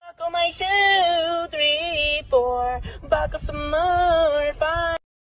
Buckle my shoe, 3, 4. Buckle some more, 5.